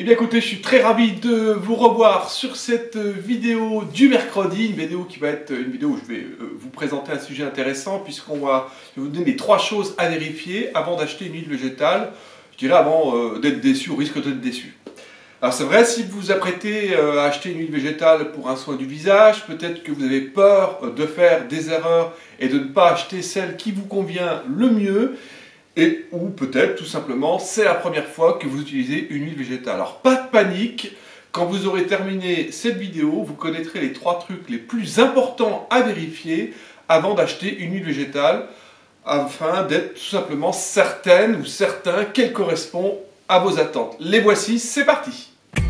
Eh bien écoutez, je suis très ravi de vous revoir sur cette vidéo du mercredi, une vidéo qui va être une vidéo où je vais vous présenter un sujet intéressant puisqu'on va vous donner les 3 choses à vérifier avant d'acheter une huile végétale, je dirais avant d'être déçu, au risque d'être déçu. Alors c'est vrai, si vous vous apprêtez à acheter une huile végétale pour un soin du visage, peut-être que vous avez peur de faire des erreurs et de ne pas acheter celle qui vous convient le mieux. Ou peut-être tout simplement c'est la première fois que vous utilisez une huile végétale. Alors pas de panique, quand vous aurez terminé cette vidéo, vous connaîtrez les 3 trucs les plus importants à vérifier avant d'acheter une huile végétale, afin d'être tout simplement certaine ou certain qu'elle correspond à vos attentes. Les voici, c'est parti!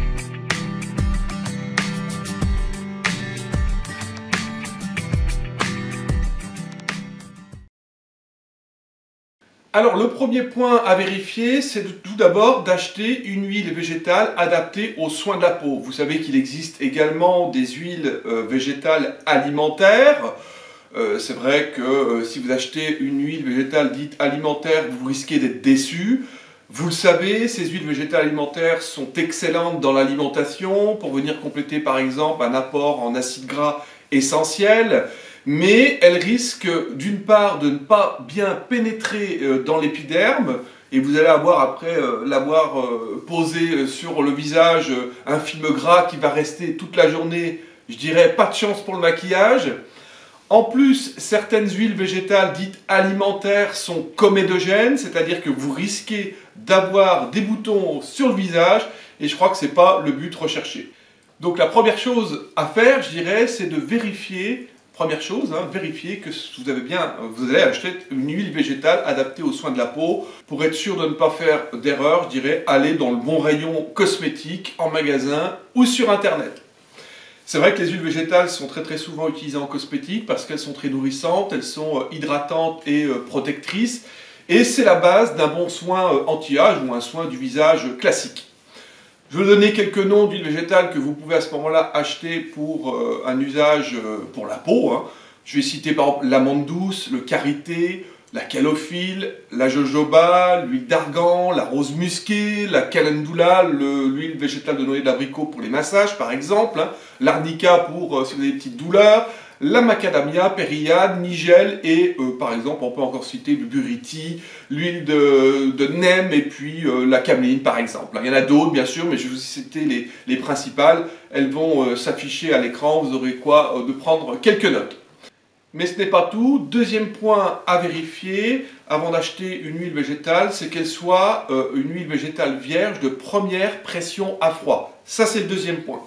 Alors le premier point à vérifier, c'est tout d'abord d'acheter une huile végétale adaptée aux soins de la peau. Vous savez qu'il existe également des huiles végétales alimentaires. C'est vrai que si vous achetez une huile végétale dite alimentaire, vous risquez d'être déçu. Vous le savez, ces huiles végétales alimentaires sont excellentes dans l'alimentation pour venir compléter par exemple un apport en acides gras essentiels. Mais elle risque d'une part de ne pas bien pénétrer dans l'épiderme, et vous allez avoir après l'avoir posé sur le visage un film gras qui va rester toute la journée, je dirais pas de chance pour le maquillage. En plus, certaines huiles végétales dites alimentaires sont comédogènes, c'est-à-dire que vous risquez d'avoir des boutons sur le visage, et je crois que ce n'est pas le but recherché. Donc la première chose à faire, je dirais, c'est de vérifier. Première chose, vérifiez que vous allez acheter une huile végétale adaptée aux soins de la peau. Pour être sûr de ne pas faire d'erreur, je dirais aller dans le bon rayon cosmétique, en magasin ou sur internet. C'est vrai que les huiles végétales sont très souvent utilisées en cosmétique parce qu'elles sont très nourrissantes, elles sont hydratantes et protectrices. Et c'est la base d'un bon soin anti-âge ou un soin du visage classique. Je vais vous donner quelques noms d'huiles végétales que vous pouvez à ce moment-là acheter pour un usage pour la peau. Je vais citer par exemple l'amande douce, le karité, la calophylle, la jojoba, l'huile d'argan, la rose musquée, la calendula, l'huile végétale de noyer d'abricot pour les massages par exemple, l'arnica pour si vous avez des petites douleurs, la macadamia, périade, nigel et par exemple on peut encore citer le buriti, l'huile de nem et puis la cameline par exemple. Il y en a d'autres bien sûr mais je vais vous citer les principales, elles vont s'afficher à l'écran, vous aurez quoi de prendre quelques notes. Mais ce n'est pas tout. Deuxième point à vérifier avant d'acheter une huile végétale, c'est qu'elle soit une huile végétale vierge de première pression à froid. Ça c'est le deuxième point.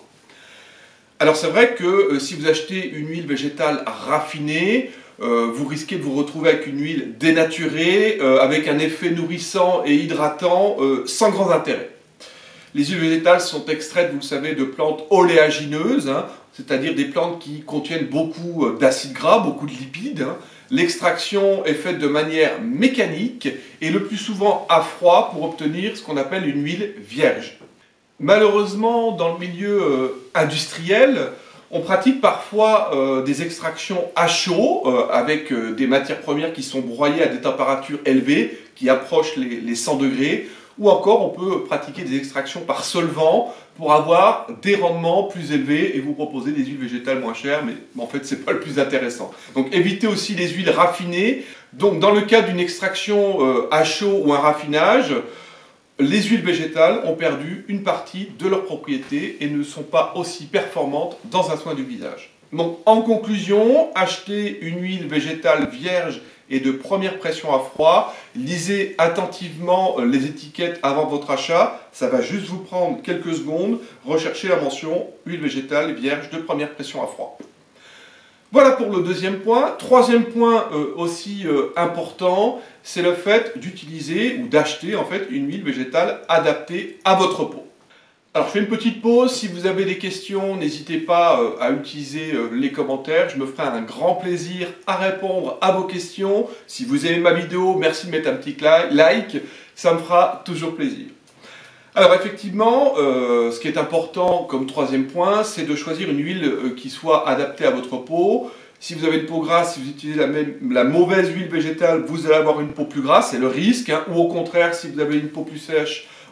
Alors c'est vrai que si vous achetez une huile végétale raffinée, vous risquez de vous retrouver avec une huile dénaturée, avec un effet nourrissant et hydratant sans grand intérêt. Les huiles végétales sont extraites, vous le savez, de plantes oléagineuses, c'est-à-dire des plantes qui contiennent beaucoup d'acides gras, beaucoup de lipides. L'extraction est faite de manière mécanique et le plus souvent à froid pour obtenir ce qu'on appelle une huile vierge. Malheureusement, dans le milieu industriel, on pratique parfois des extractions à chaud avec des matières premières qui sont broyées à des températures élevées, qui approchent les 100 degrés, ou encore on peut pratiquer des extractions par solvant pour avoir des rendements plus élevés et vous proposer des huiles végétales moins chères, mais en fait c'est pas le plus intéressant. Donc évitez aussi les huiles raffinées. Donc dans le cas d'une extraction à chaud ou un raffinage, les huiles végétales ont perdu une partie de leurs propriétés et ne sont pas aussi performantes dans un soin du visage. Donc en conclusion, achetez une huile végétale vierge et de première pression à froid. Lisez attentivement les étiquettes avant votre achat. Ça va juste vous prendre quelques secondes. Recherchez la mention huile végétale vierge de première pression à froid. Voilà pour le deuxième point. Troisième point aussi important, c'est le fait d'utiliser ou d'acheter en fait une huile végétale adaptée à votre peau. Alors je fais une petite pause, si vous avez des questions, n'hésitez pas à utiliser les commentaires, je me ferai un grand plaisir à répondre à vos questions. Si vous aimez ma vidéo, merci de mettre un petit like, ça me fera toujours plaisir. Alors effectivement, ce qui est important comme troisième point, c'est de choisir une huile qui soit adaptée à votre peau. Si vous avez une peau grasse, si vous utilisez la mauvaise huile végétale, vous allez avoir une peau plus grasse, c'est le risque. Ou au contraire, si vous avez une peau plus sèche,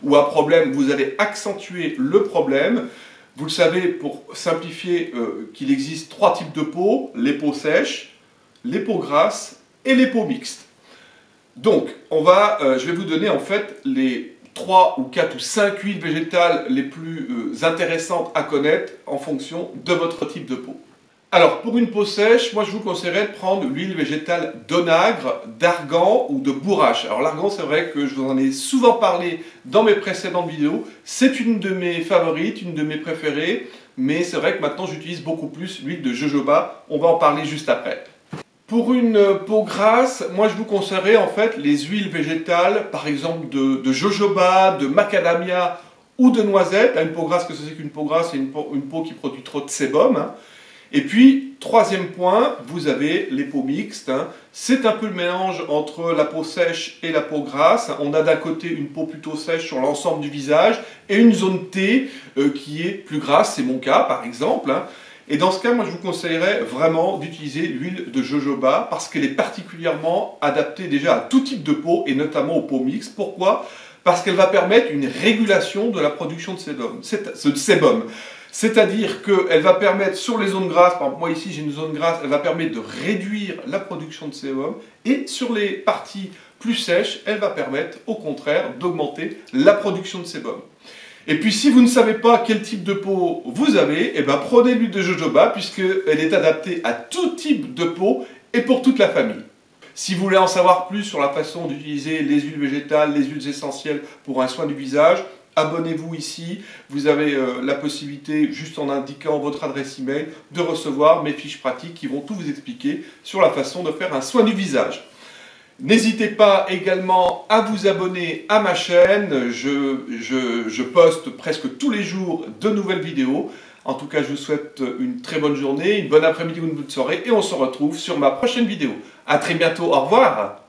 ou un problème, vous allez accentuer le problème. Vous le savez, pour simplifier, qu'il existe 3 types de peaux, les peaux sèches, les peaux grasses et les peaux mixtes. Donc, je vais vous donner en fait les 3 ou 4 ou 5 huiles végétales les plus intéressantes à connaître en fonction de votre type de peau. Alors, pour une peau sèche, moi je vous conseillerais de prendre l'huile végétale d'onagre, d'argan ou de bourrache. Alors l'argan, c'est vrai que je vous en ai souvent parlé dans mes précédentes vidéos. C'est une de mes favorites, une de mes préférées, mais c'est vrai que maintenant j'utilise beaucoup plus l'huile de jojoba. On va en parler juste après. Pour une peau grasse, moi je vous conseillerais en fait les huiles végétales, par exemple de jojoba, de macadamia ou de noisette. Une peau grasse, qu'est-ce que c'est qu'une peau grasse? C'est une peau qui produit trop de sébum, hein. Et puis, troisième point, vous avez les peaux mixtes. C'est un peu le mélange entre la peau sèche et la peau grasse. On a d'un côté une peau plutôt sèche sur l'ensemble du visage et une zone T qui est plus grasse, c'est mon cas par exemple. Et dans ce cas, moi je vous conseillerais vraiment d'utiliser l'huile de jojoba parce qu'elle est particulièrement adaptée déjà à tout type de peau et notamment aux peaux mixtes. Pourquoi? Parce qu'elle va permettre une régulation de la production de sébum. C'est-à-dire qu'elle va permettre sur les zones grasses, par exemple moi ici j'ai une zone grasse, elle va permettre de réduire la production de sébum, et sur les parties plus sèches, elle va permettre au contraire d'augmenter la production de sébum. Et puis si vous ne savez pas quel type de peau vous avez, prenez l'huile de jojoba puisqu'elle est adaptée à tout type de peau et pour toute la famille. Si vous voulez en savoir plus sur la façon d'utiliser les huiles végétales, les huiles essentielles pour un soin du visage, abonnez-vous ici, vous avez la possibilité, juste en indiquant votre adresse email, de recevoir mes fiches pratiques qui vont tout vous expliquer sur la façon de faire un soin du visage. N'hésitez pas également à vous abonner à ma chaîne, je poste presque tous les jours de nouvelles vidéos. En tout cas, je vous souhaite une très bonne journée, une bonne après-midi ou une bonne soirée et on se retrouve sur ma prochaine vidéo. A très bientôt, au revoir!